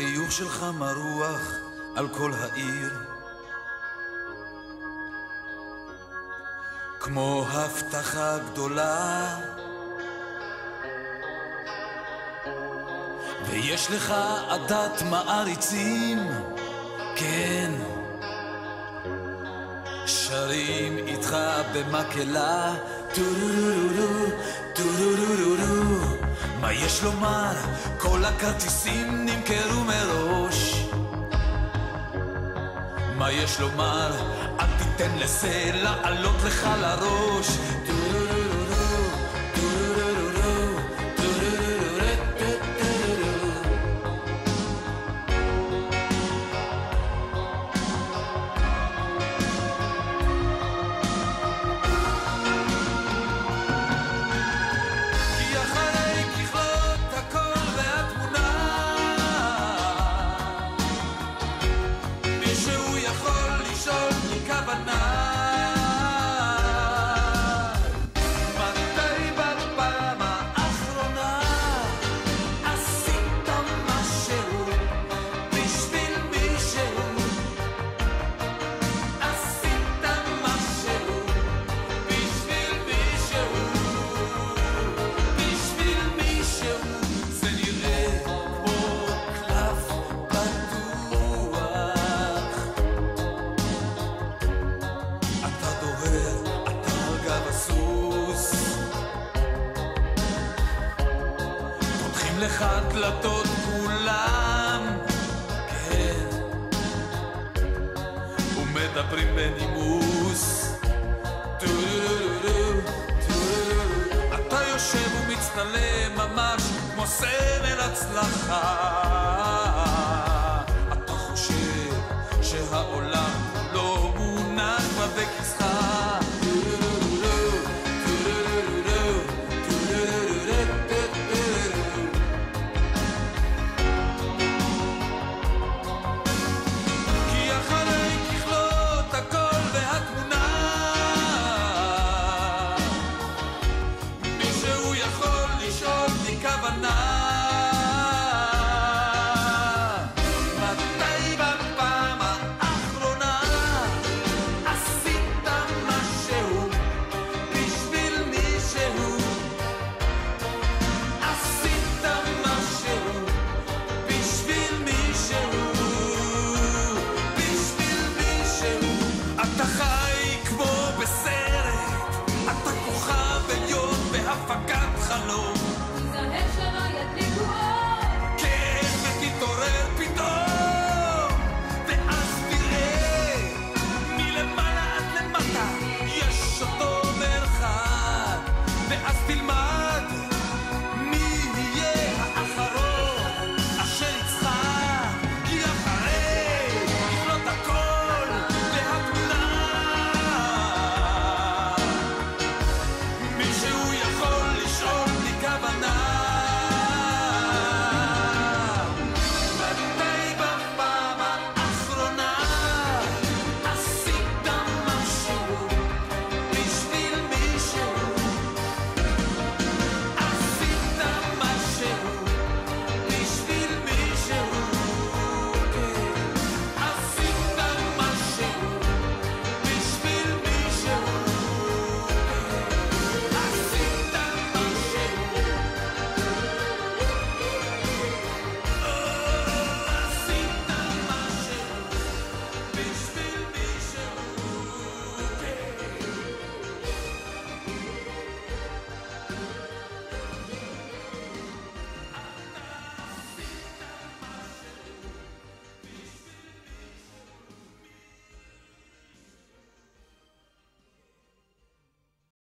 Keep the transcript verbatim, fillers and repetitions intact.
החיוך שלך מרוח על כל העיר, כמו הבטחה גדולה, ויש לך עדת מעריצים, כן, שרים איתך במקהלה, טורורורור, טורורורור. מה יש לומר? כל הכרטיסים נמכרו מראש. מה יש לומר? אל תיתן לזה לעלות לך לראש. טורורורור, טורורורור, טורורורור, טורורורור. כי אחרי ככלות הכל והתמונה, מישהו יכול לשאול מכוונה, מתי בפעם האחרונה עשית משהו בשביל מישהו? עשית משהו בשביל מישהו? בשביל מישהו? זה נראה כמו קלף פתוח. אתה דוהר, אתה גב הסוס, פותחים לך דלתות כולם, כן, ומדברים בנימוס. טורורורור, טורורורור. אתה יושב ומצטלם ממש כמו סמל הצלחה,